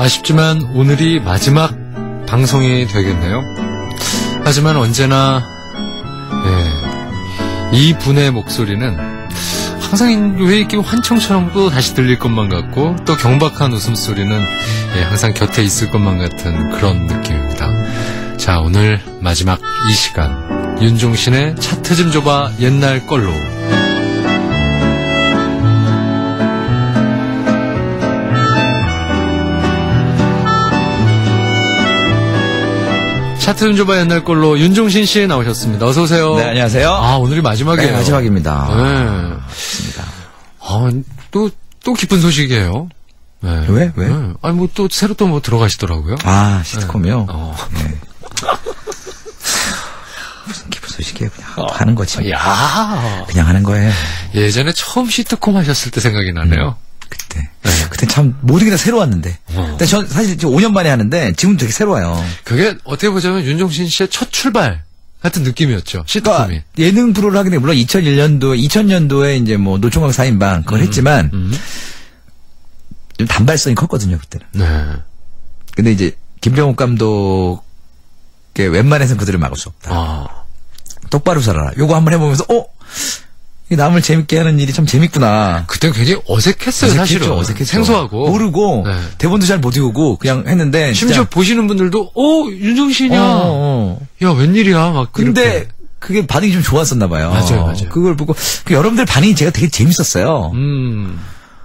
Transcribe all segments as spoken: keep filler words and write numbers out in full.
아쉽지만 오늘이 마지막 방송이 되겠네요. 하지만 언제나 예, 이 분의 목소리는 항상 왜 이렇게 환청처럼 또 다시 들릴 것만 같고 또 경박한 웃음소리는 예, 항상 곁에 있을 것만 같은 그런 느낌입니다. 자, 오늘 마지막 이 시간 윤종신의 차트 좀 줘봐 옛날 걸로. 차트 좀 줘봐 옛날 걸로 윤종신 씨 나오셨습니다. 어서 오세요. 네, 안녕하세요. 아, 오늘이 마지막이에요. 네, 마지막입니다. 네. 맞습니다. 아, 또, 또 기쁜 소식이에요. 네. 왜? 왜? 네. 아니, 뭐 또 새로 또 뭐 들어가시더라고요. 아, 시트콤이요? 네. 어. 네. 무슨 기쁜 소식이에요. 그냥 어. 하는 거지. 야 그냥 하는 거예요. 예전에 처음 시트콤 하셨을 때 생각이 나네요. 음, 그때. 네. 그때 참 모든 게 다 새로웠는데. 어. 근데 전 사실 지금 오 년 만에 하는데 지금 되게 새로워요. 그게 어떻게 보자면 윤종신 씨의 첫 출발 같은 느낌이었죠. 시트콤이. 그러니까 예능 프로를 하게 되면 물론 이천일 년도, 이천 년도에 이제 뭐 노총각 사 인방 그걸 음, 했지만 음. 좀 단발성이 컸거든요, 그때는. 네. 근데 이제 김병욱 감독의 웬만해서는 그들을 막을 수 없다. 아. 똑바로 살아라. 요거 한번 해보면서 어? 이 남을 재밌게 하는 일이 참 재밌구나. 그때 굉장히 어색했어요, 어색했죠, 사실은. 어색했죠. 생소하고. 모르고, 네. 대본도 잘 못 외우고, 그냥 했는데. 심지어 진짜, 보시는 분들도, 어, 윤종신이야. 어, 어. 야, 웬일이야. 막. 근데, 이렇게. 그게 반응이 좀 좋았었나봐요. 맞아요, 맞아요. 그걸 보고, 그 여러분들 반응이 제가 되게 재밌었어요. 음.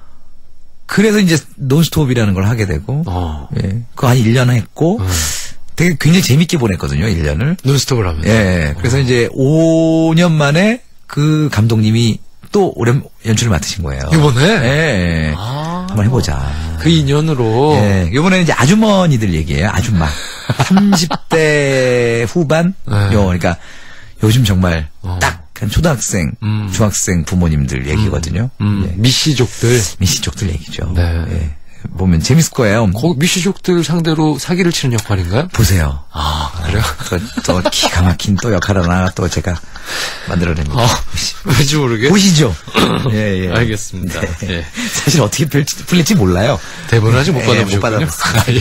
그래서 이제 논스톱이라는 걸 하게 되고, 어. 예. 그거 한 일 년 했고, 음. 되게 굉장히 재밌게 보냈거든요, 일 년을. 논스톱을 하면서. 예. 그래서 어. 이제 오 년 만에 그 감독님이 또 오랜 연출을 맡으신 거예요. 이번에? 예. 아. 한번 해보자. 그 인연으로. 예. 이번에는 이제 아주머니들 얘기예요. 아줌마. 삼십 대 후반? 네. 요, 그러니까 요즘 정말 어. 딱 한 초등학생, 음. 중학생 부모님들 얘기거든요. 음. 예. 미씨족들. 미씨족들 얘기죠. 네. 예. 보면 재밌을 거예요. 거 미씨족들 상대로 사기를 치는 역할인가요? 보세요. 아, 그래요? 또, 또 기가 막힌 또 역할 하나 또 제가 만들어냅니다. 아, 왠지 모르게. 보시죠. 예, 예. 알겠습니다. 네. 예. 사실 어떻게 풀릴지, 풀릴지 몰라요. 대본을 아직 못 예, 못 받아보셨군요. 받아봤어요. 아, 예.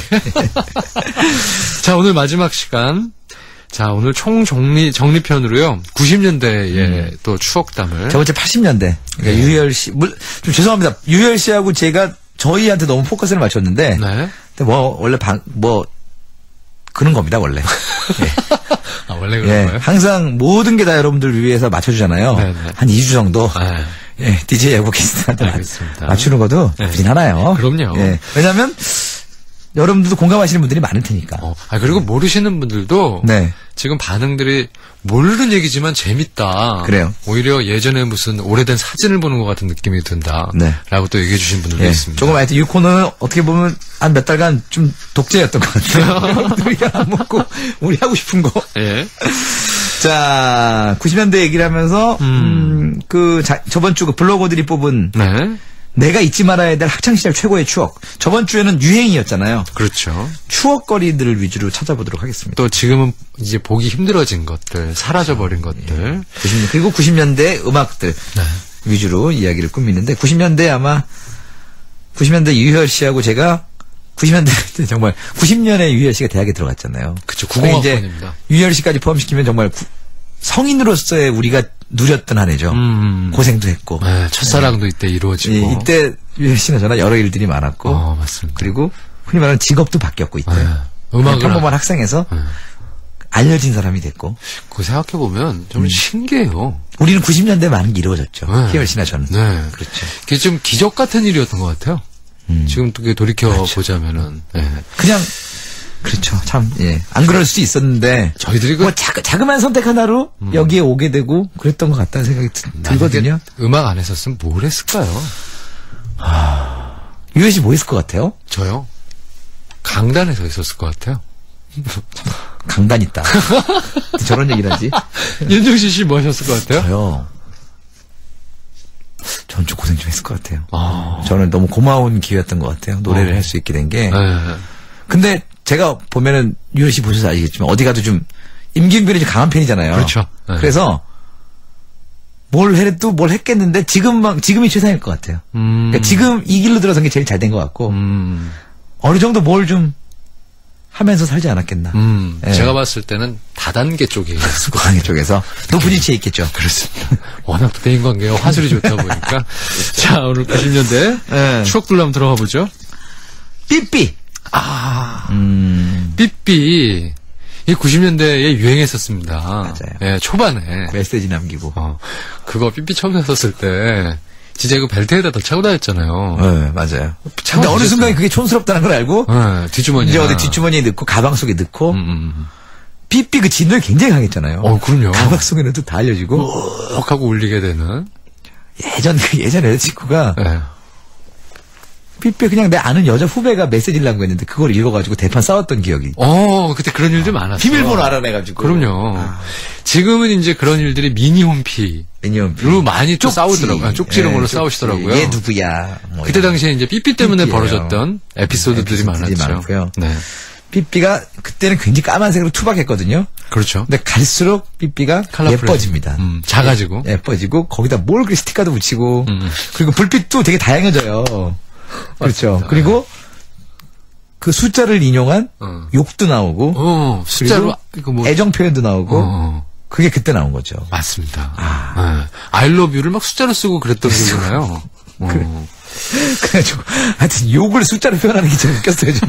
자, 오늘 마지막 시간. 자, 오늘 총 정리, 정리편으로요. 구십 년대의 음. 또 추억담을. 저번째 팔십 년대. 그러니까 네. 유열 씨, 물, 좀 죄송합니다. 유열 씨하고 제가 저희한테 너무 포커스를 맞췄는데. 네. 근데 뭐, 원래 방, 뭐, 그런 겁니다, 원래. 예. 아, 원래 그런 예. 거예요? 항상 모든 게 다 여러분들 위해서 맞춰주잖아요. 네네. 한 이 주 정도. 네. 예, 디제이하고 게스트한테 알겠습니다. 맞추는 것도 네. 나쁘진 않아요. 그럼요. 예. 왜냐면, 여러분들도 공감하시는 분들이 많을 테니까. 어, 아, 그리고 모르시는 분들도. 네. 지금 반응들이 모르는 얘기지만 재밌다. 그래요. 오히려 예전에 무슨 오래된 사진을 보는 것 같은 느낌이 든다. 네. 라고 또 얘기해 주신 분들도 예. 있습니다. 조금 하여튼 이 코너는 어떻게 보면 한 몇 달간 좀 독재였던 것 같아요. 우리 안 먹고 우리 하고 싶은 거. 예. 자, 구십 년대 얘기를 하면서 음, 음 그 자, 저번 주 그 블로거들이 뽑은 네. 내가 잊지 말아야 될 학창시절 최고의 추억. 저번 주에는 유행이었잖아요. 그렇죠. 추억거리들을 위주로 찾아보도록 하겠습니다. 또 지금은 이제 보기 힘들어진 것들, 사라져버린 것들. 예. 구십 년, 그리고 구십 년대 음악들 네. 위주로 이야기를 꾸미는데 구십 년대 아마 구십 년대 유열 씨하고 제가 구십 년대 때 정말 구십 년에 유열 씨가 대학에 들어갔잖아요. 그쵸. 그러니까 이제 구공학번입니다. 유열 씨까지 포함시키면 정말 구, 성인으로서의 우리가 누렸던 한 해죠. 음. 고생도 했고. 네, 첫사랑도 이때 이루어지고. 예, 이때 유열 씨나 저나 여러 일들이 많았고. 어, 맞습니다. 그리고 흔히 말하는 직업도 바뀌었고 이때. 네. 음악을 평범한 학생에서 네. 알려진 사람이 됐고. 그거 생각해보면 좀 음. 신기해요. 우리는 구십 년대 많은 게 이루어졌죠. 네. 희열 씨나 저는. 네. 그렇죠. 그게 좀 기적 같은 일이었던 것 같아요. 음. 지금 또 돌이켜 그렇죠. 보자면은. 네. 그냥 그렇죠. 참, 예. 안 그럴 수도 있었는데. 저희들이 그 뭐, 자, 자그마한 선택 하나로 음. 여기에 오게 되고 그랬던 것 같다는 생각이 드, 들거든요. 음악 안 했었으면 뭘 했을까요? 유혜 씨 뭐 했을 것 같아요? 저요? 강단에 서 있었을 것 같아요. 강단 있다. 저런 얘기를 하지. 윤종신 씨 뭐 하셨을 것 같아요? 저요. 전 좀 고생 좀 했을 것 같아요. 아. 저는 너무 고마운 기회였던 것 같아요. 노래를 어. 할 수 있게 된 게. 네. 근데 제가 보면은 유혜 씨 보셔서 아시겠지만 어디 가도 좀 임기응변이 좀 강한 편이잖아요. 그렇죠. 네. 그래서 뭘 해도 뭘 했겠는데 지금만 지금이 최상일 것 같아요. 음. 그러니까 지금 이 길로 들어선 게 제일 잘 된 것 같고 음. 어느 정도 뭘 좀 하면서 살지 않았겠나. 음, 예. 제가 봤을 때는 다단계 쪽에 있을 것 고양이 쪽에서 높은 위치에 있겠죠. 그렇습니다. 워낙 또 대인관계가 화술이 좋다 보니까. 자, 오늘 구십 년대 예. 추억들로 한번 들어가 보죠. 삐삐. 아, 음. 삐삐. 이 구십 년대에 유행했었습니다. 맞아요. 예, 초반에. 메시지 남기고. 어, 그거 삐삐 처음 샀었을 때, 진짜 이거 벨트에다 더 차고 다녔잖아요. 네, 맞아요. 차고 근데 어느 다녔어요. 순간에 그게 촌스럽다는 걸 알고, 예, 뒷주머니. 이제 어디 뒷주머니에 넣고, 가방 속에 넣고, 음, 음. 삐삐 그 진동이 굉장히 강했잖아요. 어, 그럼요. 가방 속에 넣어도 다 알려지고, 헉 하고 울리게 되는. 예전, 그 예전 여자친구가, 예. 삐삐 그냥 내 아는 여자 후배가 메시지를 남고 했는데, 그걸 읽어가지고 대판 싸웠던 기억이. 어, 그때 그런 일들 많았어요. 비밀번호 알아내가지고. 그럼요. 아. 지금은 이제 그런 일들이 미니홈피. 왜냐면, 로 많이 또 쪽지. 싸우더라고요. 쪽지는 걸로 예, 쪽지. 싸우시더라고요. 얘 누구야. 뭐 그때 이런. 당시에 이제 삐삐 때문에 삐삐예요. 벌어졌던 에피소드들이 에피소드들이 많았죠. 많고요. 네. 삐삐가 그때는 굉장히 까만색으로 투박했거든요. 그렇죠. 근데 갈수록 삐삐가 컬러풀해지고. 예뻐집니다. 음, 작아지고. 예뻐지고 거기다 뭘 그 스티커도 붙이고 음. 그리고 불빛도 되게 다양해져요. 그렇죠. 맞습니다. 그리고 그 숫자를 인용한 어. 욕도 나오고 어, 숫자로 이거 뭐 애정 표현도 나오고 어, 어. 그게 그때 나온 거죠. 맞습니다. 아. I love you를 막 숫자로 쓰고 그랬던 거잖아요. 어. 그래. 그래가지고 하여튼 욕을 숫자로 표현하는 게 좀 웃겼어요. 저는.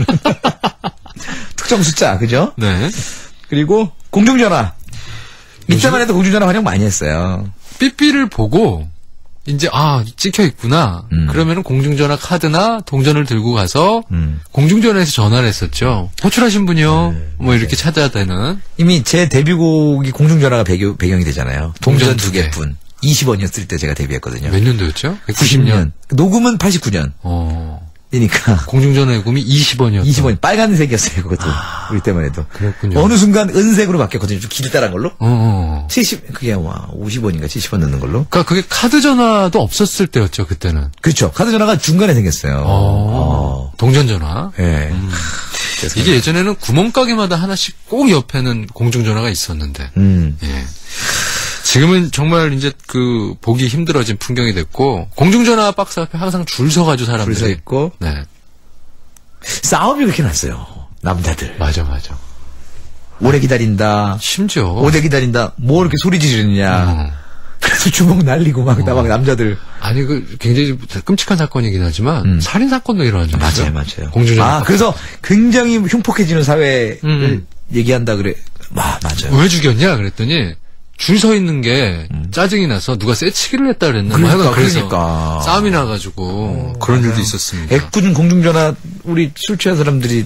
특정 숫자 그죠? 네. 그리고 공중전화. 이때만 해도 공중전화 활용 많이 했어요. 삐삐를 보고 이제 아 찍혀 있구나. 음. 그러면은 공중전화 카드나 동전을 들고 가서 음. 공중전화에서 전화를 했었죠. 호출하신 분이요. 네, 뭐 이렇게 찾아야 되는. 이미 제 데뷔곡이 공중전화가 배경, 배경이 되잖아요. 동전 동전 두 두 개. 개뿐. 이십 원이었을 때 제가 데뷔했거든요. 몇 년도였죠? 구십 년. 녹음은 팔십구 년. 어. 이니까 공중전화 요금이 이십 원이었죠. 이십 원 빨간색이었어요. 그것도. 우리 때만 해도. 그랬군요. 어느 순간 은색으로 바뀌었거든요. 좀 길다란 걸로. 어, 어. 칠십 그게 와 오십 원인가 칠십 원 넣는 걸로. 그러니까 그게 카드 전화도 없었을 때였죠, 그때는. 그렇죠. 카드 전화가 중간에 생겼어요. 어. 동전 전화. 예. 이게 예전에는 구멍가게마다 하나씩 꼭 옆에는 공중전화가 있었는데. 음. 예. 지금은 정말 이제 그 보기 힘들어진 풍경이 됐고 공중전화 박스 앞에 항상 줄 서가지고 사람들이. 줄 서 있고 네. 싸움이 그렇게 났어요. 남자들. 맞아, 맞아. 오래 기다린다. 심지어. 오래 기다린다. 뭐 이렇게 소리 지르느냐. 어. 그래서 주먹 날리고 막, 나 막 남자들. 아니, 그 굉장히 끔찍한 사건이긴 하지만 음. 살인 사건도 일어나죠. 맞아요, 맞아요. 공중전화. 아, 그래서 굉장히 흉폭해지는 사회를 음. 얘기한다 그래. 와, 맞아요. 왜 죽였냐 그랬더니 줄 서 있는 게 짜증이 나서 누가 쎄치기를 했다 그랬나. 뭐 음. 그러니까, 하여간 그래서 그러니까. 싸움이 나가지고 그런 일도 있었습니다. 애꿎은 공중전화, 우리 술 취한 사람들이,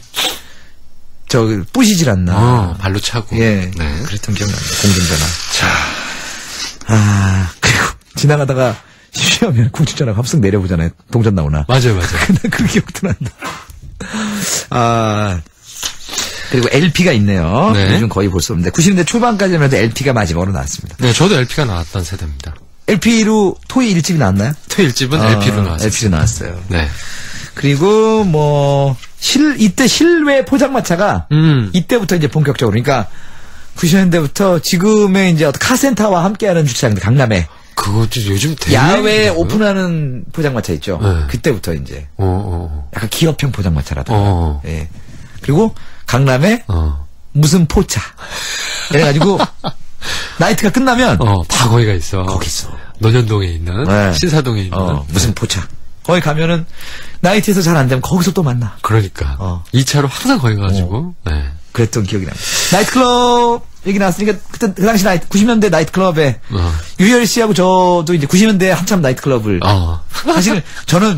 저, 부시질 않나. 어, 발로 차고. 예. 네. 그랬던 기억납니다. 공중전화. 자, 아, 그리고 지나가다가 쉬면 공중전화 합석 내려보잖아요. 동전 나오나. 맞아요, 맞아요. 근데 그 기억도 난다. 아, 그리고 엘피가 있네요. 네. 요즘 거의 볼 수 없는데 구십 년대 초반까지만 해도 엘피가 마지막으로 나왔습니다. 네, 저도 엘피가 나왔던 세대입니다. 엘피로 토이 일 집이 나왔나요? 토 일 집은 엘피로 나왔어요. 엘피로 나왔어요. 네. 그리고 뭐 실 이때 실외 포장마차가 음. 이때부터 이제 본격적으로 그러니까 구십 년대부터 지금의 이제 어떤 카센터와 함께하는 주차장들 강남에 그것도 요즘 되게 야외에 유행이더라고요. 오픈하는 포장마차 있죠. 네. 그때부터 이제 어, 어, 약간 기업형 포장마차라든가. 어. 예. 그리고 강남에 어. 무슨 포차. 그래가지고 나이트가 끝나면 어, 다 거기가 있어. 거기 있어. 논현동에 있는, 네. 신사동에 있는. 어, 무슨 포차. 거기 가면은 나이트에서 잘 안 되면 거기서 또 만나. 그러니까. 어. 이 차로 항상 거기 가가지고, 네. 그랬던 기억이 납니다. 나이트클럽 얘기 나왔으니까 그때 그 당시 나이트 구십 년대 나이트클럽에 어. 유열 씨하고 저도 이제 구십 년대 한참 나이트클럽을 어. 사실 저는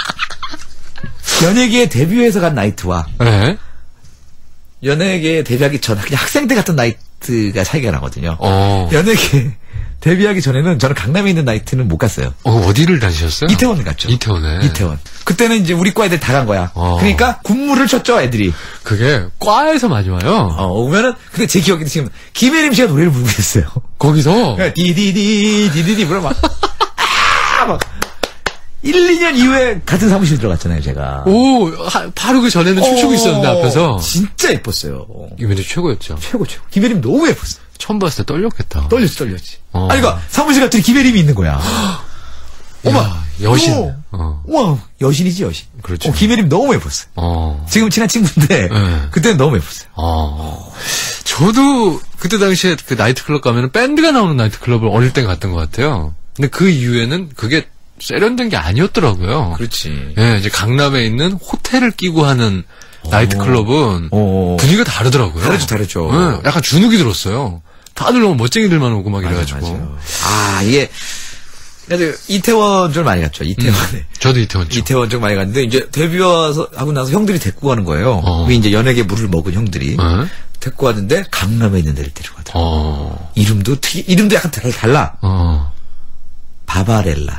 연예계에 데뷔해서 간 나이트와 네. 연예계에 데뷔하기 전 그냥 학생 때 갔던 나이트가 차이가 나거든요. 어. 연예계 데뷔하기 전에는 저는 강남에 있는 나이트는 못 갔어요. 어, 어디를 다니셨어요? 이태원 갔죠. 이태원에. 이태원. 그때는 이제 우리 과 애들 다 간 거야. 어. 그러니까 군무를 쳤죠, 애들이. 그게 과에서 많이 와요. 어, 오면은, 근데 제 기억에는 지금, 김혜림 씨가 노래를 부르고 있어요. 거기서. 디디디, 디디디, 물어 막, 아! 막, 일, 이 년 이후에 같은 사무실 들어갔잖아요, 제가. 오, 하, 바로 그 전에는 춤추고 있었는데, 앞에서. 진짜 예뻤어요. 이분이 최고였죠. 최고, 최고. 김혜림 너무 예뻤어. 처음 봤을 때 떨렸겠다. 떨렸지, 떨렸지. 어. 아니, 그니까, 사무실 갔더니 김혜림이 있는 거야. 어머, 야, 여신. 어. 어. 와, 여신이지, 여신. 그렇죠. 어, 김혜림 너무 예뻤어요. 어. 지금 친한 친구인데, 네. 그때는 너무 예뻤어요. 어. 저도 그때 당시에 그 나이트클럽 가면 밴드가 나오는 나이트클럽을 어릴 때 갔던 것 같아요. 근데 그 이후에는 그게 세련된 게 아니었더라고요. 그렇지. 예, 이제 강남에 있는 호텔을 끼고 하는 나이트클럽은 어. 분위기가 다르더라고요. 다르죠, 다르죠. 예, 약간 주눅이 들었어요. 다들 너무 멋쟁이들만 오고 막 이래가지고. 맞아요. 아, 이게, 그래도 이태원 좀 많이 갔죠, 이태원에. 음, 저도 이태원 쪽. 이태원 좀 많이 갔는데, 이제 데뷔 와서, 하고 나서 형들이 데리고 가는 거예요. 어. 우리 이제 연예계 물을 먹은 형들이. 어? 데리고 왔는데, 강남에 있는 데를 데리고 가더라고요. 어. 이름도 특이, 이름도 약간 달- 달라. 어. 바바렐라.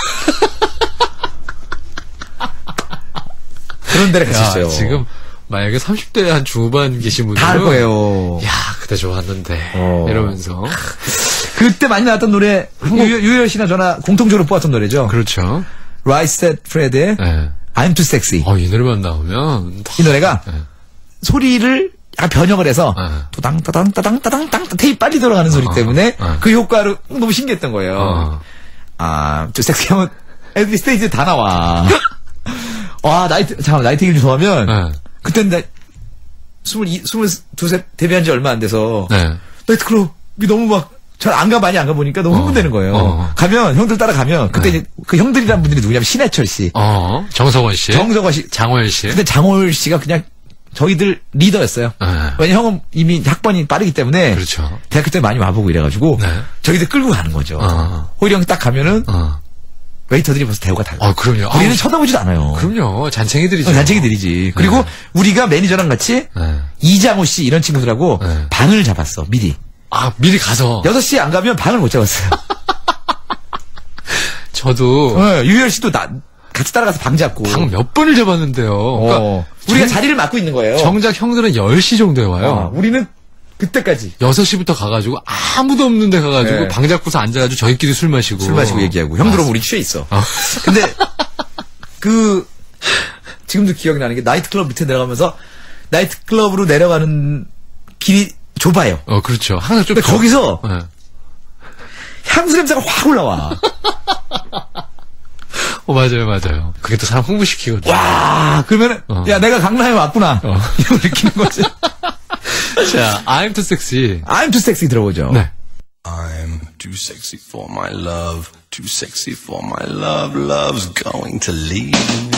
그런 데를 갔었어요. 야, 지금 만약에 삼십 대 한 중후반 계신 분들은 다 알 거예요. 야, 그때 좋았는데. 어. 이러면서. 그때 많이 나왔던 노래, 유, 유열 씨나 저나 공통적으로 뽑았던 노래죠. 그렇죠. Right Said Fred의 네. I'm Too Sexy. 어, 이 노래만 나오면. 이 노래가 네. 소리를 약간 변형을 해서 네. 또당 따당 따당 따당 땅 테이프 빨리 돌아가는 소리 때문에 어. 그 효과로 너무 신기했던 거예요. 어. 아, 좀 섹시하면 에브리 스테이지에 다 나와. 와, 나이트, 잠깐만, 나이트길 좋아하면 네. 그때는 나 스물 스물두 세 데뷔한 지 얼마 안 돼서 네. 나이트클럽이 너무 막 전 안 가 많이 안 가보니까 너무 어. 흥분되는 거예요. 어. 가면 형들 따라가면 그때 네. 이제 그 형들이란 분들이 누구냐면 신해철 씨, 어, 정석원 씨. 정석화 씨. 장호연 씨. 근데 장호일 씨가 그냥 저희들 리더였어요. 네. 왜냐 형은 이미 학번이 빠르기 때문에 그렇죠. 대학교 때 많이 와보고 이래가지고 네. 저희들 끌고 가는 거죠. 어. 호일이 형이 딱 가면은 어. 웨이터들이 벌써 대우가 달라. 아, 그럼요. 우리는 아우, 쳐다보지도 않아요. 그럼요. 잔챙이들이죠. 잔챙이들이지. 그리고 네. 우리가 매니저랑 같이 네. 이장호 씨 이런 친구들하고 네. 방을 잡았어 미리. 아, 미리 가서. 여섯 시에 안 가면 방을 못 잡았어요. 저도 네, 유열 씨도 나 같이 따라가서 방 잡고. 방 몇 번을 잡았는데요. 그러니까 어. 우리가 정- 자리를 맡고 있는 거예요. 정작 형들은 열 시 정도에 와요. 어, 우리는 그때까지 여섯 시부터 가가지고 아무도 없는 데 가가지고 네. 방 잡고서 앉아가지고 저희끼리 술 마시고. 술 마시고 얘기하고. 형들 오면 우리 취해 있어. 근데 근데 지금도 기억이 나는 게 나이트클럽 밑에 내려가면서 나이트클럽으로 내려가는 길이 좁아요. 어, 그렇죠. 항상 좀. 근데 더- 거기서 네. 향수 냄새가 확 올라와. 어, 맞아요, 맞아요. 그게 또 사람 흥분시키거든요. 와, 그러면은, 어. 야, 내가 강남에 왔구나. 이걸 느끼는 거지. 자, I'm too sexy. I'm too sexy 들어보죠. 네. I'm too sexy for my love, too sexy for my love, love's going to leave me.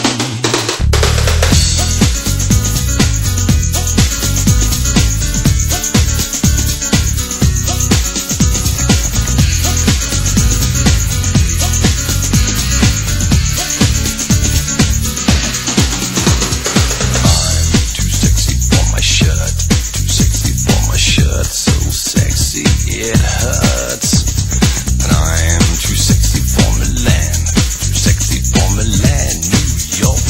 Too sexy for my shirt, too sexy for my shirt, so sexy it hurts. And I am too sexy for Milan, too sexy for Milan, New York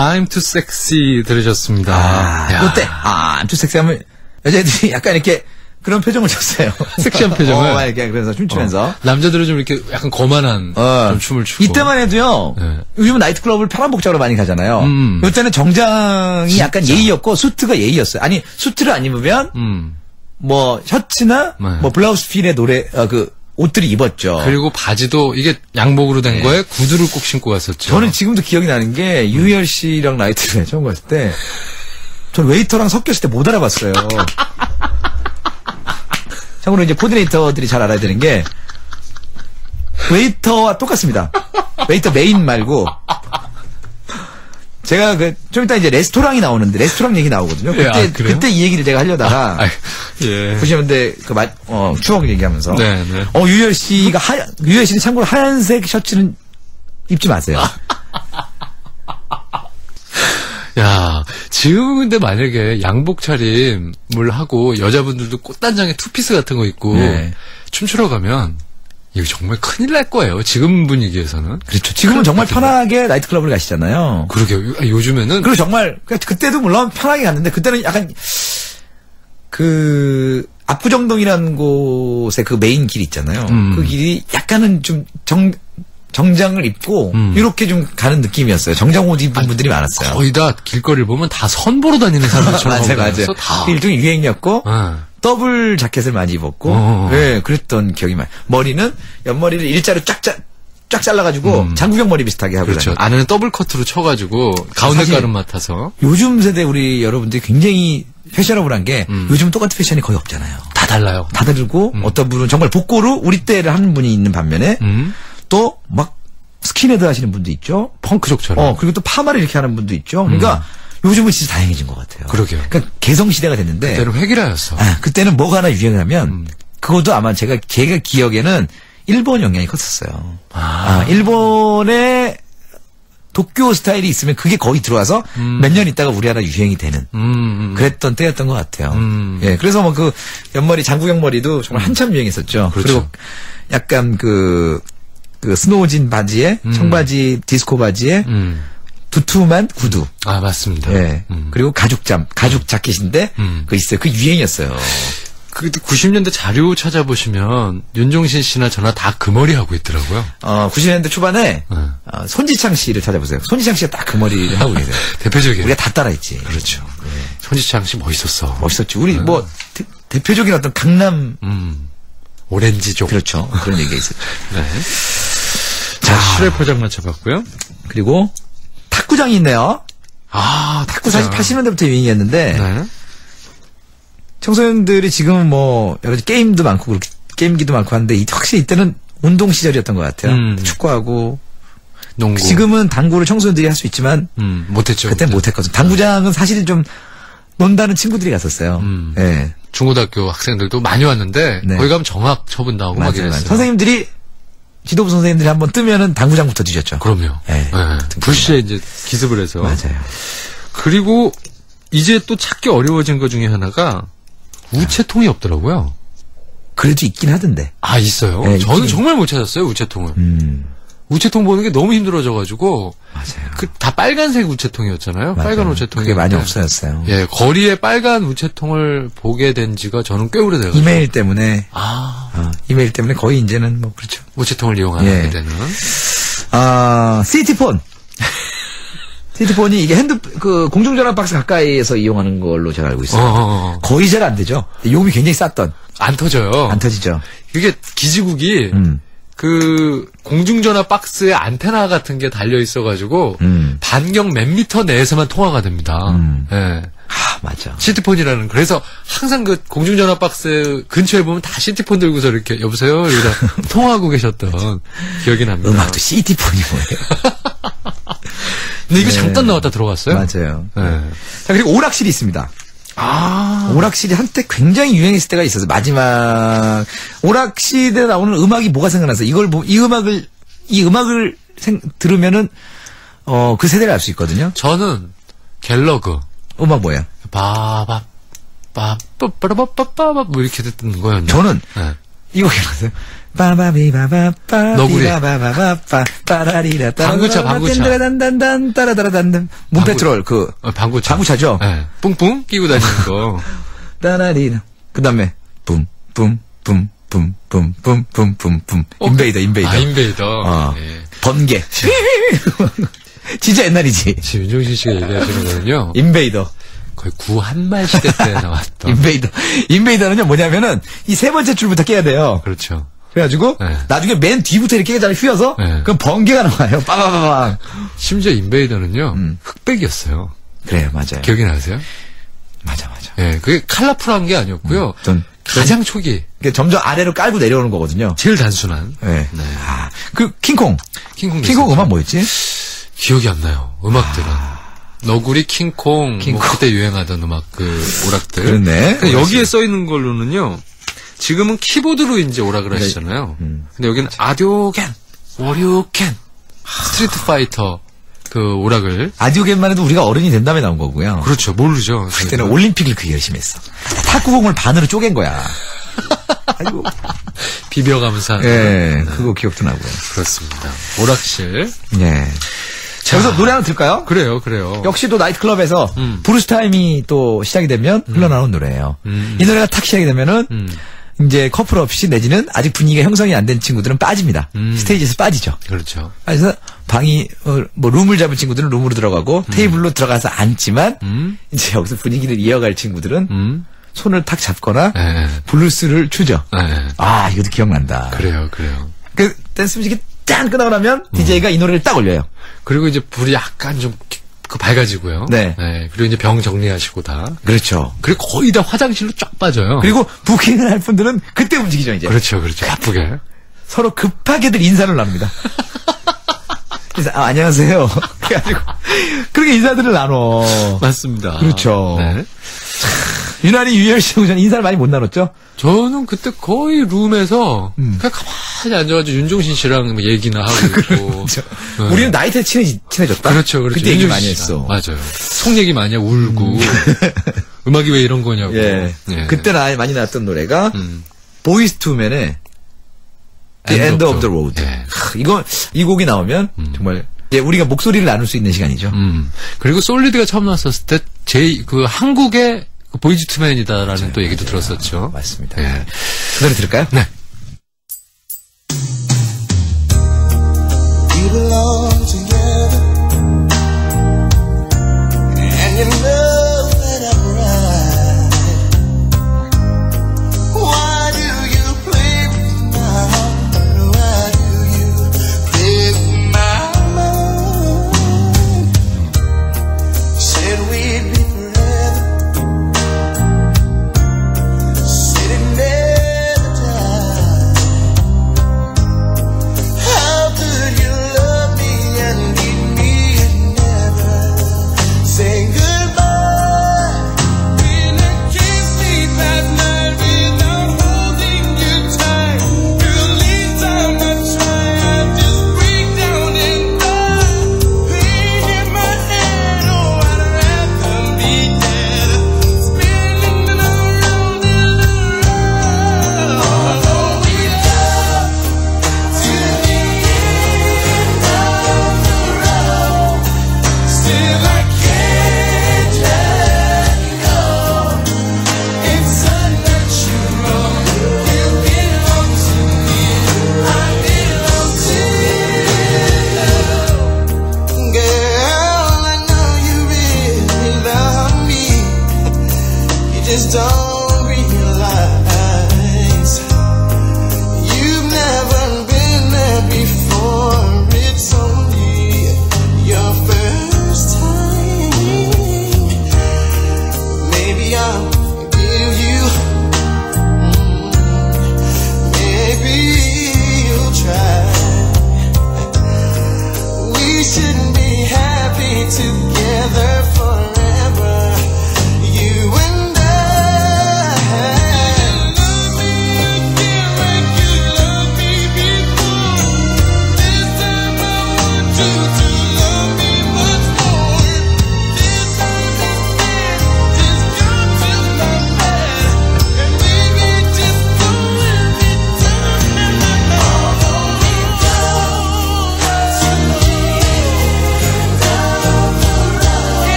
I'm too sexy 들으셨습니다. 아, 야. 그때, 아, I'm too sexy 하면 여자애들이 약간 이렇게 그런 표정을 쳤어요. 섹시한 표정을. 어, 이렇게 그래서 춤추면서. 어. 남자들은 좀 이렇게 약간 거만한 어. 좀 춤을 추고. 이때만 해도요. 네. 요즘은 나이트클럽을 편한 복장으로 많이 가잖아요. 음. 이때는 정장이 약간 예의였고 수트가 예의였어요. 아니 수트를 안 입으면 음. 뭐 셔츠나 네. 뭐 블라우스 필의 노래 어, 그 옷들이 입었죠. 그리고 바지도 이게 양복으로 된 거에 구두를 꼭 신고 갔었죠. 저는 지금도 기억이 나는 게 유희열 씨랑 나이트를 처음 갔을 때 전 웨이터랑 섞였을 때 못 알아봤어요. 참고로 이제 코디네이터들이 잘 알아야 되는 게 웨이터와 똑같습니다. 웨이터 메인 말고 제가 그 좀 이따 이제 레스토랑이 나오는데 레스토랑 얘기 나오거든요. 예, 그때 아, 그래요? 그때 이 얘기를 제가 하려다가 아, 예. 구십 년대 그 마, 어, 추억 얘기하면서 네, 네. 어 유희열 씨가 하얀 유희열 씨는 참고로 하얀색 셔츠는 입지 마세요. 야, 지금 근데 만약에 양복 차림을 하고 여자분들도 꽃단장에 투피스 같은 거 입고 네. 춤추러 가면 이거 정말 큰일 날 거예요. 지금 분위기에서는. 그렇죠. 지금은 정말 편하게 나이트클럽을 가시잖아요. 그러게요. 아, 요즘에는 그리고 정말 그- 그때도 물론 편하게 갔는데 그때는 약간 그 압구정동이라는 곳에 그 메인 길 있잖아요. 음. 그 길이 약간은 좀 정 정장을 입고 음. 이렇게 좀 가는 느낌이었어요. 정장 옷 입은 분들이 많았어요. 거의 다 길거리를 보면 다 선보러 다니는 사람들처럼 맞아요, 맞아요. 그래서 다. 그 일종의 유행이었고 네. 더블 자켓을 많이 입었고, 어. 예, 그랬던 기억이 많아요. 머리는 옆머리를 일자로 쫙 짜, 쫙 잘라가지고 음. 장구경 머리 비슷하게 하고 그렇죠. 다녀요. 안에는 더블 커트로 쳐가지고 가운데 사실- 가름 맡아서 요즘 세대 우리 여러분들이 굉장히 패셔너블한 게 음. 요즘 똑같은 패션이 거의 없잖아요. 다 달라요. 다 다르고 어떤 분은 정말 복고로 우리 때를 하는 분이 있는 반면에 음. 또 막 스킨헤드 하시는 분도 있죠. 펑크족처럼. 어 그리고 또 파마를 이렇게 하는 분도 있죠. 그러니까 요즘은 진짜 다양해진 것 같아요. 음. 그러게요. 그러니까 개성 시대가 됐는데 그때는 회기라였어. 아, 그때는 뭐가 하나 유행하면 음. 그것도 아마 제가 제가 기억에는 일본 영향이 컸었어요. 아. 아, 일본의 도쿄 스타일이 있으면 그게 거의 들어와서 몇 년 있다가 우리나라 유행이 되는 음, 음. 그랬던 때였던 것 같아요. 음. 예, 그래서 뭐 그 옆머리 장구경 머리도 정말 한참 유행했었죠. 그렇죠. 그리고 약간 그, 그 스노우진 바지에 청바지 디스코 바지에 음. 두툼한 구두. 아, 맞습니다. 예. 음. 그리고 가죽잠, 가죽 자켓인데 음. 그 있어요. 그 유행이었어요. 그 구십 년대 자료 찾아보시면 윤종신 씨나 저나 다 그 머리 하고 있더라고요. 어, 구십 년대 초반에 네. 어, 손지창 씨를 찾아보세요. 손지창 씨가 딱 그 머리를 하고 계세요. 대표적인. 우리가 다 따라했지. 그렇죠. 손지창 씨 멋있었어. 멋있었지. 우리 뭐 대, 대표적인 어떤 강남 음. 오렌지족. 그렇죠. 그런 얘기가 있었죠. 네. 자, 실내 포장 맞춰봤고요. 그리고 탁구장이 있네요. 아, 탁구 사실 팔십 년대부터 유행이었는데 네. 청소년들이 지금은 뭐 여러 가지 게임도 많고 그렇게 게임기도 많고 하는데 이- 확실히 이때는 운동 시절이었던 것 같아요. 음. 축구하고 농구. 지금은 당구를 청소년들이 할 수 있지만 음, 못했죠. 그때 그때. 못했거든. 당구장은 사실 좀 논다는 친구들이 갔었어요. 음. 예. 중고등학교 학생들도 많이 왔는데 네. 거기 가면 정학 처분 나오고 막 맞아요, 이랬어요. 맞아요. 선생님들이 지도부 선생님들이 한번 뜨면은 당구장부터 뒤졌죠. 그럼요. 네. 네. 불시에 이제 기습을 해서. 맞아요. 그리고 이제 또 찾기 어려워진 것 중에 하나가 우체통이 없더라고요. 그래도 있긴 하던데. 아, 있어요? 네, 저는 있긴 정말 못 찾았어요, 우체통을. 음, 우체통 보는 게 너무 힘들어져가지고, 맞아요. 그, 다 빨간색 우체통이었잖아요? 맞아요. 빨간 우체통이. 그게 많이 없어졌어요. 예, 거리에 빨간 우체통을 보게 된 지가 저는 꽤 오래돼가지고. 이메일 때문에 아, 어, 이메일 때문에 거의 이제는 뭐 그렇죠. 우체통을 이용하게 예. 되는. 아, 시티폰. 시티폰이 이게 핸드 그 공중전화 박스 가까이에서 이용하는 걸로 제가 알고 있어요. 어, 어, 어. 거의 잘 안 되죠. 요금이 굉장히 쌌던. 안 터져요. 안 터지죠. 이게 기지국이, 음. 그, 공중전화 박스에 안테나 같은 게 달려 있어가지고, 음. 반경 몇 미터 내에서만 통화가 됩니다. 음. 예. 아, 맞아. 시티폰이라는, 그래서 항상 그 공중전화 박스 근처에 보면 다 시티폰 들고서 이렇게, 여보세요? 이러다 통화하고 계셨던 기억이 납니다. 음악도 시티폰이 뭐예요? 근데 이거 네. 잠깐 나왔다 들어갔어요? 맞아요. 네. 자, 그리고 오락실이 있습니다. 아. 오락실이 한때 굉장히 유행했을 때가 있어서 마지막 오락실에 나오는 음악이 뭐가 생각나서 이걸 보- 이 음악을 이 음악을 생, 들으면은 어 그 세대를 알 수 있거든요. 저는 갤러그. 음악 뭐예요? 바바, 바, 빠빠라바빠빠, 뭐 이렇게 듣는 거였나? 저는 네. 이거 기억나세요? 빠바비바바빠 너구리. 바바바바빠 빠라리라 방구차, 방구차. 딴딴딴 따라따라단단 문페트롤 그 어, 방구차. 방구차죠? 네. 뿡뿡 끼고 다니는 거. 따라리라 그다음에 붐붐붐붐붐붐붐붐붐 인베이더 인베이더 아, 인베이더. 어. 예. 번개 진짜 옛날이지. 지금 윤종신 씨가 얘기하시는 거는요. 인베이더 거의 구한말 시대 때 나왔던. 인베이더 인베이더는요 뭐냐면은 이 세 번째 줄부터 깨야 돼요. 그렇죠. 그래가지고 네. 나중에 맨 뒤부터 이렇게 깨잖아요. 휘어서 네. 그럼 번개가 나와요. 빠바바방. 심지어 인베이더는요. 음. 흑백이었어요. 그래요, 맞아요. 기억이 나세요? 맞아, 맞아. 예, 그게 컬러풀한 게 아니었고요. 음, 전 가장 초기, 이게 점점 아래로 깔고 내려오는 거거든요. 제일 단순한. 네. 네. 아, 그 킹콩. 킹콩. 킹콩 음악 뭐였지? 기억이 안 나요. 음악들은. 너구리, 킹콩, 킹콩. 뭐 그때 유행하던 음악 그 오락들. 그렇네. 근데 여기에 써 있는 걸로는요. 지금은 키보드로 이제 오락을 하시잖아요. 음. 근데 여기는 아디오겐, 오류겐, 스트리트 파이터 그 오락을. 아디오겐만 해도 우리가 어른이 된 다음에 나온 거고요. 그렇죠. 모르죠. 그때는 올림픽을 그 열심히 했어. 탁구공을 반으로 쪼갠 거야. 아이고. 비벼가면서. 예, 그거 기억도 나고요. 그렇습니다. 오락실. 예. 자, 여기서 노래 하나 들을까요? 그래요, 그래요. 역시 또 나이트클럽에서 음. 브루스 타임이 또 시작이 되면 흘러나오는 노래예요. 음. 이 노래가 탁 시작이 되면은 음. 이제 커플 없이 내지는 아직 분위기가 형성이 안 된 친구들은 빠집니다. 음. 스테이지에서 빠지죠. 그렇죠. 그래서 방이 어, 뭐 룸을 잡은 친구들은 룸으로 들어가고 테이블로 들어가서 앉지만 음. 이제 여기서 분위기를 이어갈 친구들은 음. 손을 탁 잡거나 예. 블루스를 추죠. 예. 아 이것도 기억난다. 그래요, 그래요. 그 댄스 뮤직이 짠 끝나고 나면 디제이가 이 노래를 딱 올려요. 그리고 이제 불이 약간 좀 그 밝아지고요. 네. 그리고 이제 병 정리하시고 다. 그렇죠. 그리고 거의 다 화장실로 쫙 빠져요. 그리고 부킹을 할 분들은 그때 움직이죠 이제. 그렇죠, 그렇죠. 바쁘게. 서로 급하게들 인사를 나눕니다. 그래서 아, 안녕하세요. 그래가지고 그렇게 인사들을 나눠. 맞습니다. 그렇죠. 네. 유난히 유열 씨하고 저는 인사를 많이 못 나눴죠. 저는 그때 거의 룸에서 음. 그냥 가만히 앉아가지고 윤종신 씨랑 뭐 얘기나 하고 있고. 그렇죠. 네. 우리는 나이트에 친해, 친해졌다. 그렇죠, 그렇죠. 그때 얘기 많이 윤종신 씨랑. 했어. 맞아요. 속 얘기 많이 하고 울고. 음. 악이 왜 이런 거냐고. 예. 예. 그때 나 많이 나왔던 노래가 음. 보이스 투맨의 The End of the Road. 예. 크, 이거 이 곡이 나오면 정말 이제 우리가 목소리를 나눌 수 있는 시간이죠. 음. 그리고 솔리드가 처음 나왔었을 때, 제, 그, 한국의 그 보이즈 투맨이다라는 또 얘기도 들었었죠. 맞습니다. 예. 그 노래 들을까요? 네. We belong together, and you know that I'm right. Why do you play with my heart? Why do you play with my mind? Said we'd be forever, said it never died.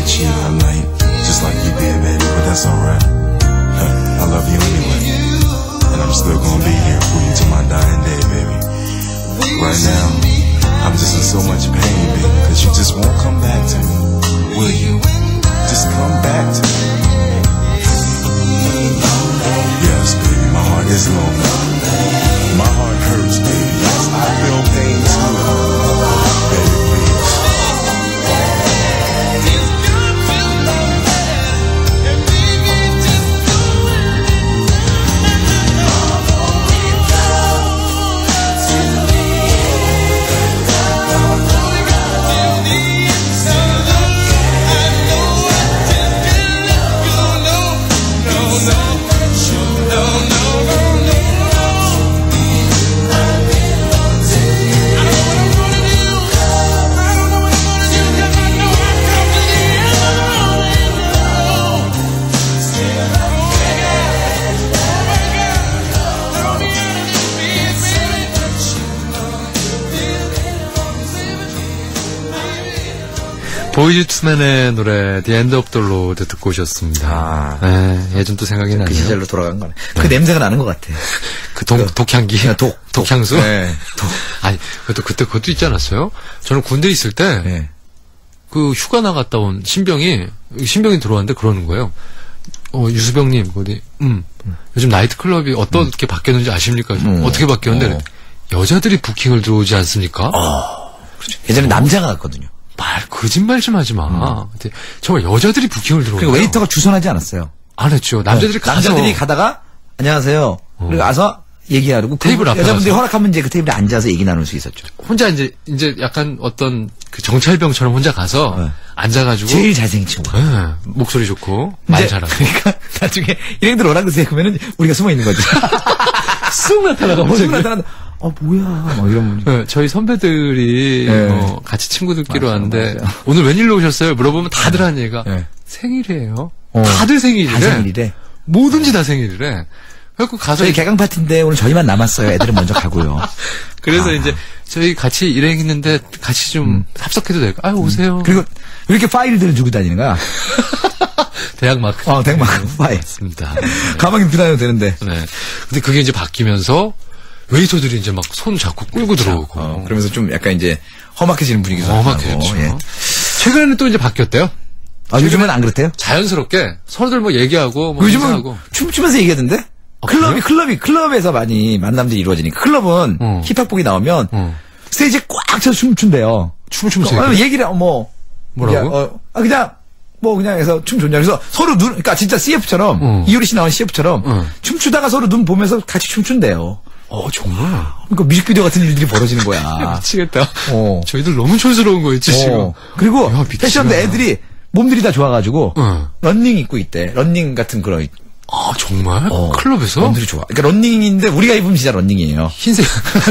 get cheated all night, just like you did, baby, but that's alright. I love you anyway, and I'm still gonna be here for you till my dying day, baby. Right now, I'm just in so much pain, baby, cause you just won't come back to me. Will you? Just come back to me. Yes, baby, my heart is lonely. My heart hurts, baby. Yes, I feel pain too. Baby, please. 보이즈 투맨의 노래 The End of the Road 듣고 오셨습니다. 아. 네, 예전 또 생각이 나네요. 그 시절로 돌아간 거네. 그 냄새가 나는 것 같아. 그 독, 독향기. 그냥 독, 독. 독향수? 네. 독. 아니, 그것도 그때 그것도 있지 않았어요? 저는 군대 있을 때, 네. 그 휴가 나갔다 온 신병이, 신병이 들어왔는데 그러는 거예요. 어, 유수병님, 어디, 음, 요즘 나이트클럽이 어떻게 음. 바뀌었는지 아십니까? 음. 어떻게 바뀌었는데, 어. 여자들이 부킹을 들어오지 않습니까? 어. 그렇죠. 예전에 남자가 갔거든요. 말, 거짓말 좀 하지 마. 음. 근데 정말 여자들이 부킹을 들어오고. 그리고 웨이터가 주선하지 않았어요. 안 했죠. 남자들이 네. 가서. 남자들이 가다가, 안녕하세요. 어. 그리고 가서 얘기하고. 테이블 앞에 여자분들이 가서. 허락하면 이제 그 테이블에 앉아서 얘기 나눌 수 있었죠. 혼자 이제, 이제 약간 어떤 그 정찰병처럼 혼자 가서 네. 앉아가지고. 제일 잘생긴 친구. 네. 목소리 좋고. 말 잘하고. 그러니까 나중에 일행들 오라 그러세요. 그러면은 우리가 숨어 있는 거죠. 쑥 나타나가. 쑥 나타나가. 어, 뭐야. 뭐 이런. 네, 저희 선배들이 네. 어, 같이 친구들끼리 맞아, 왔는데 맞아. 오늘 웬일로 오셨어요? 물어보면 다들 하는 얘기가 네. 생일이에요. 어. 다들 생일이래. 다 생일이래. 뭐든지 다 생일이래. 그래서 가서 저희 개강 파티인데 오늘 저희만 남았어요. 애들은 먼저 가고요. 그래서 아. 이제 저희 같이 일행했는데 같이 좀 음. 합석해도 될까? 아 오세요. 그리고 이렇게 파일들을 주고 다니는 거야. 대학 마크. 어, 대학 마크 파일. 맞습니다. 가방에 넣고 다녀도 되는데. 네. 근데 그게 이제 바뀌면서 웨이터들이 이제 막 손 잡고 끌고 들어오고. 어, 그러면서 좀 약간 이제 험악해지는 분위기도 험악해졌죠. 나고. 예. 최근에는 또 이제 바뀌었대요. 아, 요즘은 안 그렇대요? 자연스럽게 서로들 뭐 얘기하고 뭐 요즘은 인사하고. 춤추면서 얘기하던데? 아, 클럽이, 그래요? 클럽이, 클럽에서 많이 만남들이 이루어지니까. 클럽은 어. 힙합곡이 나오면 어. 스테이지에 꽉 차서 춤춘대요. 춤을 추면서 어, 얘기해요? 얘기를, 어, 뭐. 뭐라고? 그냥, 어, 아, 그냥, 뭐, 그냥 해서 춤 좋냐. 그래서 서로 눈, 그러니까 진짜 씨에프처럼, 어. 이효리 씨 나온 씨에프처럼, 어. 춤추다가 서로 눈 보면서 같이 춤춘대요. 어 정말. 그러니까 뮤직비디오 같은 일들이 벌어지는 거야. 미치겠다. 어. 저희들 너무 촌스러운 거 있지 지금. 어. 그리고 야, 미치겠다. 패션도 애들이 몸들이 다 좋아가지고 어. 런닝 입고 있대. 런닝 같은 그런 아 정말? 어. 클럽에서? 몸들이 좋아. 그러니까 런닝인데 우리가 입으면 진짜 런닝이에요. 흰색.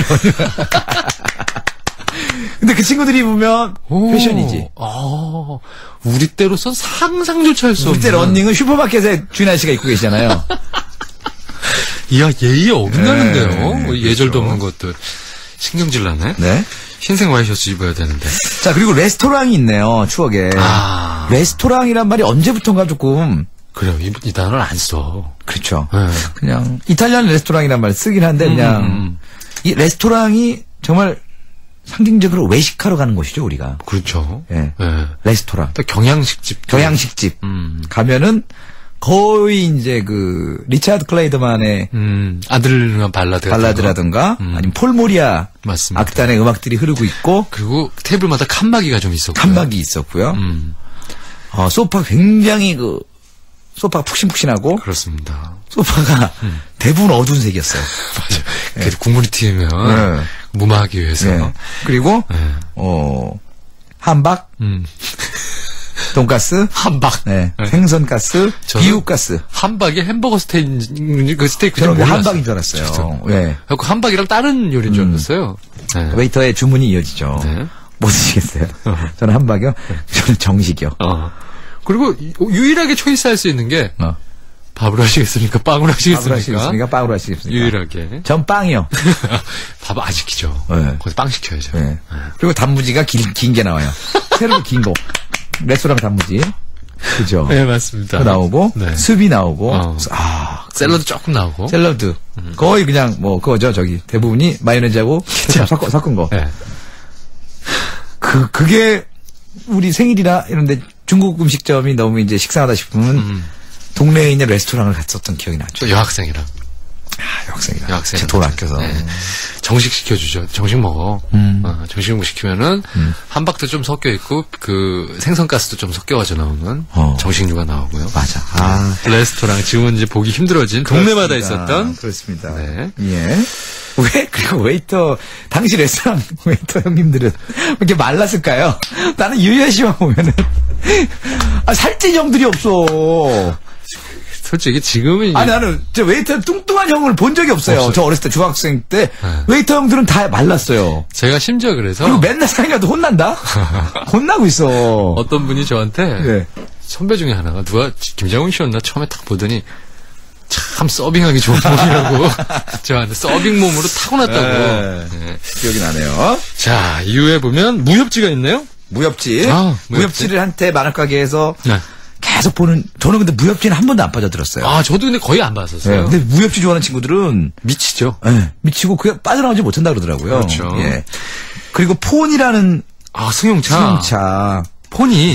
근데 그 친구들이 입으면 오. 패션이지. 아 우리 때로선 상상조차 할 수 없는. 그때 런닝은 슈퍼마켓에 주인 아저씨가 입고 계시잖아요. 이야 예의 없나는데요. 네, 뭐 예절도 그렇죠. 없는 것들. 신경질 나네. 네. 흰색 와이셔츠 입어야 되는데. 자 그리고 레스토랑이 있네요. 추억에. 아. 레스토랑이란 말이 언제부턴가 조금 그래요. 이, 이 단어를 안 써. 그렇죠. 네. 그냥 이탈리안 레스토랑이란 말 쓰긴 한데 그냥 음. 이 레스토랑이 정말 상징적으로 외식하러 가는 곳이죠 우리가. 그렇죠. 예. 네. 레스토랑. 또 경양식집. 경양식집 음. 가면은 거의 이제 그 리차드 클레이더만의 음. 아들과 발라드. 같은 거. 발라드라든가 음. 아니면 폴 모리아 맞습니다. 악단의 음악들이 흐르고 있고 그리고 테이블마다 칸막이가 좀 있었고. 칸막이 있었고요. 음. 어, 소파 굉장히 그 소파가 푹신푹신하고 그렇습니다. 소파가 음. 대부분 어두운 색이었어요. 맞아. 그래도 국물이 튀면 네. 무마하기 위해서. 네. 그리고 네. 어 함박, 음. 돈가스, 함박. 네. 네. 생선가스, 저는 비육가스. 함박이 햄버거 스테이크 그 스테이크 저는 함박인 줄 알았어요. 네. 그래서 함박이랑 다른 요리인 줄 알았어요. 네. 웨이터의 주문이 이어지죠. 네. 뭐 드시겠어요? 저는 함박이요. 저는 정식이요. 어. 그리고 이- 유일하게 초이스할 수 있는 게 어. 밥을 하시겠습니까? 빵을 밥으로 하시겠습니까? 하시겠습니까? 빵으로 하시겠습니까? 유일하게. 전 빵이요. 밥 안 시키죠. 네. 거기서 빵 시켜야죠. 네. 그리고 단무지가 긴 게 나와요. 새로 긴 거. 레스토랑 단무지. 그죠? 네, 맞습니다. 그거 나오고, 네. 습이 나오고, 어. 아, 샐러드 조금 나오고. 샐러드. 음. 거의 그냥 뭐, 그거죠, 저기. 대부분이 마요네즈하고 케첩 섞어, 섞은 거. 네. 그, 그게 우리 생일이나 이런데 중국 음식점이 너무 이제 식상하다 싶으면 음. 동네에 있는 레스토랑을 갔었던 기억이 나죠. 또 여학생이랑. 아, 여학생이라. 여학생. 제 돈 아껴서. 네. 정식 시켜주죠. 정식 먹어. 음. 어, 정식 뭐 시키면은 한박도 좀 섞여 있고 그 생선가스도 좀 섞여가지고 나오는 어. 정식류가 나오고요. 맞아. 아, 레스토랑 지금은 이제 보기 힘들어진 동네마다 있었던. 그렇습니다. 네. 예. 왜, 그리고 웨이터, 당시 레스토랑 웨이터 형님들은 왜 이렇게 말랐을까요? 나는 유열 씨만 보면은, 아, 살찐 형들이 없어. 솔직히 지금은 이제 아니, 나는, 저 웨이터 뚱뚱한 형을 본 적이 없어요. 없어요. 저 어렸을 때, 중학생 때, 네. 웨이터 형들은 다 말랐어요. 제가 심지어 그래서 그리고 맨날 상이라도 혼난다? 혼나고 있어. 어떤 분이 저한테 네. 선배 중에 하나가 누가 김장훈 씨였나 처음에 딱 보더니 참 서빙하기 좋은 몸이라고 저한테 서빙 몸으로 타고났다고. 네. 네. 기억이 나네요. 자 이후에 보면 무협지가 있네요. 무협지. 아, 무협지. 무협지를 한때 만화가게에서 네. 계속 보는, 저는 근데 무협지는 한 번도 안 빠져들었어요. 아 저도 근데 거의 안 봤었어요. 네, 근데 무협지 좋아하는 친구들은 미치죠. 네, 미치고 그게 빠져나오지 못한다 그러더라고요. 그렇죠. 예. 그리고 폰이라는 아 승용차. 승용차. 폰이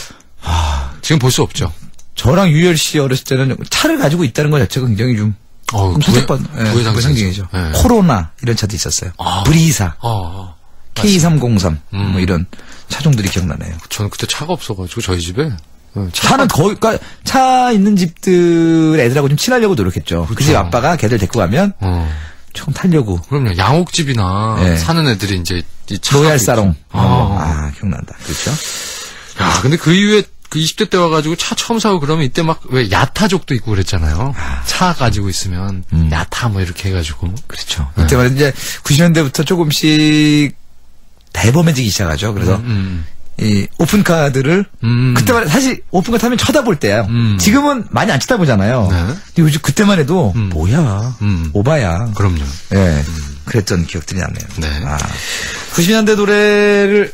아, 지금 볼 수 없죠. 저랑 유열 씨 어렸을 때는 차를 가지고 있다는 것 자체가 굉장히 좀 어, 선택받 부의 상징이죠. 상징이죠. 네. 코로나 이런 차도 있었어요. 아. 브리사, 어, 케이 삼공삼 음. 뭐 이런 차종들이 기억나네요. 저는 그때 차가 없어가지고 저희 집에 어, 차 차는 거의, 그러니까 차 있는 집들 애들하고 좀 친하려고 노력했죠. 그 집 아빠가 걔들 데리고 가면 어. 조금 타려고. 그럼요. 양옥집이나 네. 사는 애들이 이제 이 차가 로얄 있죠. 사롱. 아. 어, 아, 기억난다. 그렇죠? 야, 근데 그 이후에 그 이십 대 때 와가지고 차 처음 사고 그러면 이때 막 왜 야타족도 있고 그랬잖아요. 차 가지고 있으면 음. 야타 뭐 이렇게 해가지고. 그렇죠. 이때만 이제 구십 년대부터 조금씩 대범해지기 시작하죠. 그래서 음, 이 오픈카들을 음. 그때만 사실 오픈카 타면 쳐다볼 때야. 음. 지금은 많이 안 쳐다보잖아요. 네. 근데 요즘 그때만 해도 음. 뭐야, 음. 오바야. 그럼요. 예, 그랬던 기억들이 나네요. 네. 아, 구십 년대 노래를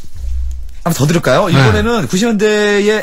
한번 더 들을까요? 네. 이번에는 구십 년대에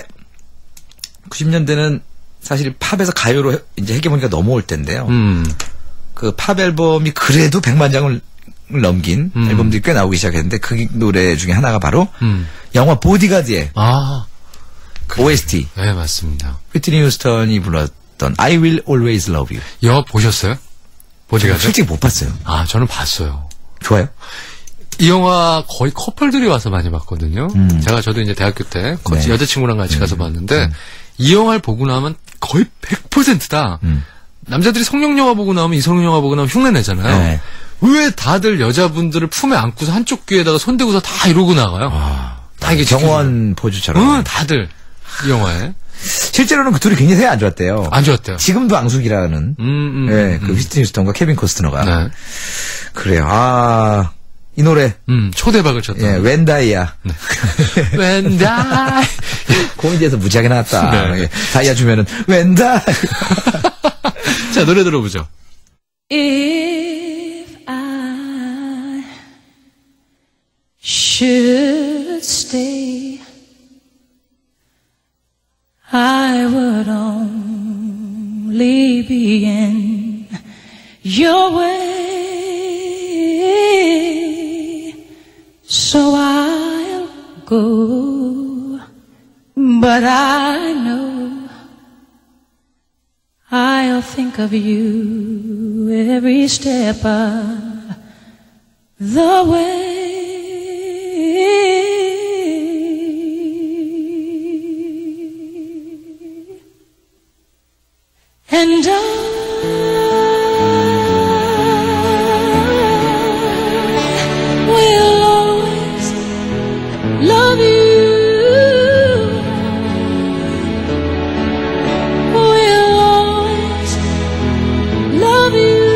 구십 년대는 사실 팝에서 가요로 해- 이제 헤게모니가 넘어올 때인데요. 음. 그 팝 앨범이 그래도 백만 장을 넘긴 음. 앨범들이 꽤 나오기 시작했는데 그 노래 중에 하나가 바로 음. 영화 보디가드의 아. 오에스티. 네, 맞습니다. 휘트니 휴스턴이 불렀던 I Will Always Love You. 영화 보셨어요? 제가 보디가드? 솔직히 못 봤어요. 아, 저는 봤어요. 좋아요? 이 영화 거의 커플들이 와서 많이 봤거든요. 음. 제가 저도 이제 대학교 때 거- 네. 여자친구랑 같이 가서 봤는데 이 영화를 보고 나면 거의 백 퍼센트다. 음. 남자들이 성룡 영화 보고 나오면 이성룡 영화 보고 나오면 흉내 내잖아요. 네. 왜 다들 여자분들을 품에 안고서 한쪽 귀에다가 손대고서 다 이러고 나가요? 다 이게 정원 포즈처럼. 응, 다들 이 영화에 실제로는 그 둘이 굉장히 사이 안 좋았대요. 안 좋았대요. 지금도 앙숙이라는. 음, 음, 예, 음, 그 휘트니 휴스턴과 케빈 코스트너가. 네. 그래요. 아, 이 노래. 음, 초대박을 쳤다. 예, 웬다이야. 웬다. 코미디에서 무지하게 나왔다. 네. 예, 다이아 주면은 웬다. 자, 노래 들어보죠. If I should stay, I would only be in your way. So I'll go, but I know I'll think of you every step of the way. And I will always love you. Will always love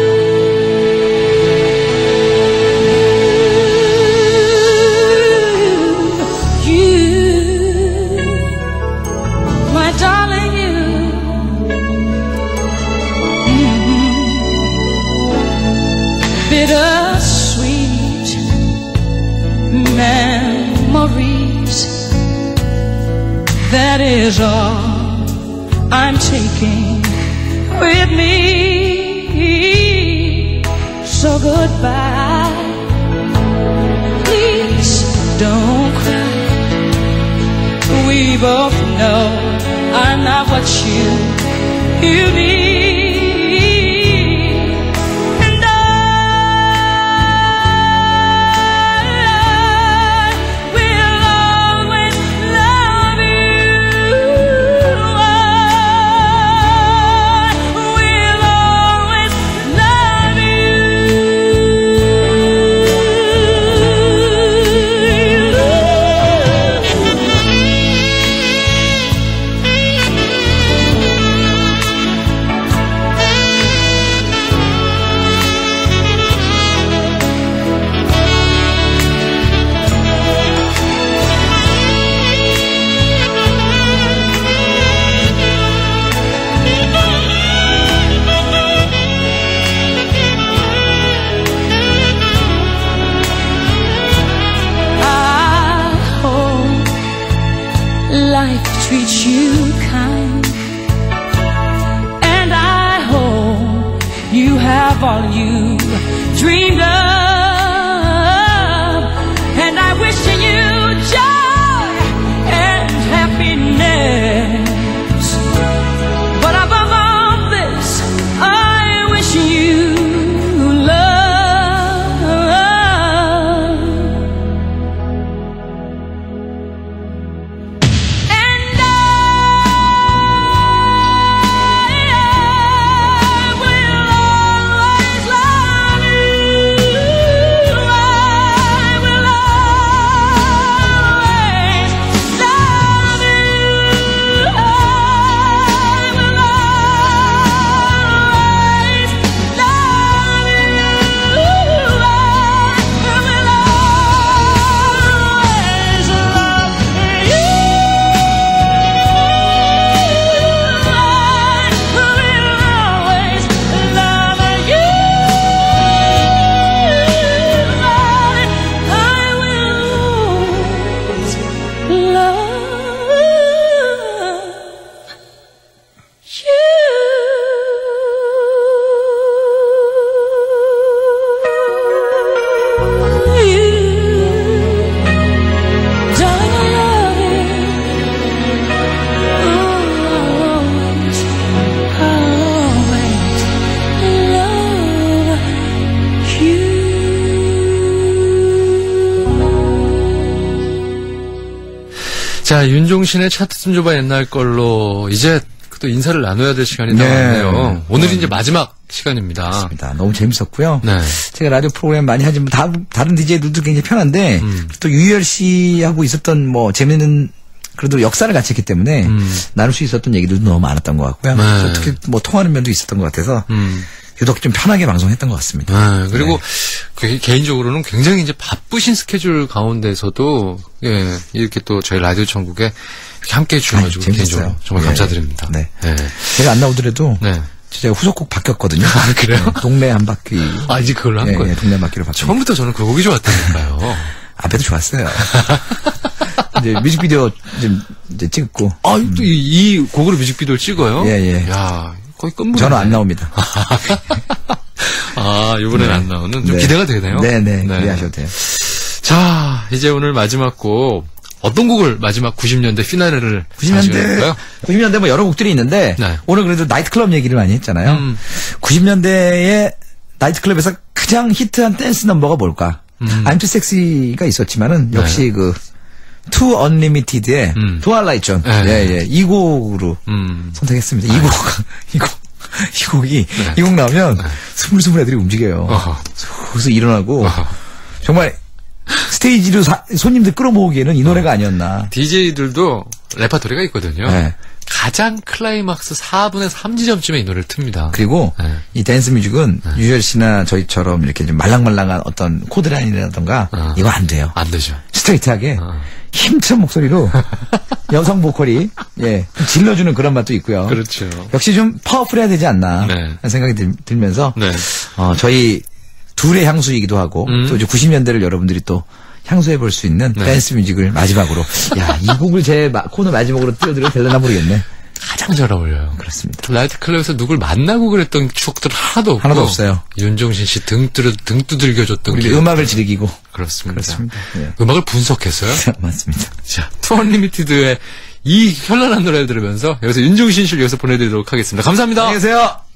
you. You, my darling, you. that is all I'm taking with me. So goodbye. Please don't cry. We both know I'm not what you you need. And I will always love you. I will always love life treats you kind, and I hope you have all you dreamed of, and I wish you joy and happiness, but above all this I wish you love. 자, 윤종신의 차트 좀 줘봐 옛날 걸로 이제 또 인사를 나눠야 될 시간이 네. 나왔네요. 오늘이 이제 마지막 시간입니다. 맞습니다. 너무 재밌었고요. 네. 제가 라디오 프로그램 많이 하지만 다, 다른 디제이들도 굉장히 편한데 음. 또 유희열 씨하고 있었던 뭐 재미있는 그래도 역사를 같이 했기 때문에 음. 나눌 수 있었던 얘기들도 너무 많았던 것 같고요. 네. 또 특히 뭐 통하는 면도 있었던 것 같아서 음. 유독 좀 편하게 방송했던 것 같습니다. 네, 그리고 네. 그 개인적으로는 굉장히 이제 바쁘신 스케줄 가운데서도 예, 이렇게 또 저희 라디오 천국에 이렇게 함께 해주셔가지고 아니, 개인적으로 재밌었어요. 정말 네. 감사드립니다. 네. 네. 제가 안 나오더라도 네. 제가 후속곡 바뀌었거든요. 아, 그래요? 네, 동네 한 바퀴. 아, 이제 그걸로 한 예, 거예요? 예, 동네 한 바퀴로 바뀌었어요. 처음부터 저는 그 곡이 좋았다니까요. 앞에도 좋았어요. 이제 뮤직비디오 좀 이제 찍고. 아, 또 이, 이 곡으로 뮤직비디오를 찍어요? 예, 예. 야, 거의 끝물이네. 저는 안 나옵니다. 아, 이번엔 네. 안 나오는? 좀 네. 기대가 되네요. 네네, 기대하셔도 돼요. 자, 이제 오늘 마지막 곡, 어떤 곡을 마지막 구십 년대 피나레를 구십 년대, 하실까요? 구십 년대 뭐 여러 곡들이 있는데, 네. 오늘 그래도 나이트클럽 얘기를 많이 했잖아요. 음. 구십 년대에 나이트클럽에서 가장 히트한 댄스 넘버가 뭘까? 음. I'm Too Sexy가 있었지만은, 역시 네. 그, Too Unlimited의 음. Twilight Zone. 네. 예, 예. 이 곡으로 음. 선택했습니다. 이 곡, 이 곡, 이 곡이, 네. 이 곡 나오면 스물스물 애들이 움직여요. 어허. 거기서 일어나고, 어허. 정말 스테이지로 사- 손님들 끌어모으기에는 이 노래가 아니었나. 디제이들도 레파토리가 있거든요. 네. 가장 클라이막스 사분의 삼 지점쯤에 이 노래를 틉니다. 그리고 네. 이 댄스 뮤직은 유열 씨나 저희처럼 이렇게 좀 말랑말랑한 어떤 코드라인이라던가 어. 이거 안 돼요. 안 되죠. 스트레이트하게 어. 힘찬 목소리로 여성 보컬이 예 좀 질러주는 그런 맛도 있고요. 그렇죠. 역시 좀 파워풀해야 되지 않나 네. 하는 생각이 들, 들면서 네. 어, 저희 둘의 향수이기도 하고 음. 또 이제 구십 년대를 여러분들이 또 향수해 볼 수 있는 네. 댄스 뮤직을 마지막으로. 야, 이 곡을 제 마- 코너 마지막으로 띄워드려도 되려나 모르겠네. 가장 잘 어울려요. 그렇습니다. 나이트클럽에서 누굴 만나고 그랬던 추억들 하나도 없고. 하나도 없어요. 윤종신 씨 등 뚜르, 등 두들겨줬던 우리 기억. 음악을 즐기고. 그렇습니다. 그렇습니다. 네. 음악을 분석했어요. 맞습니다. 자, 투 언리미티드의 이 현란한 노래를 들으면서 여기서 윤종신 씨를 여기서 보내드리도록 하겠습니다. 감사합니다. 안녕히 계세요.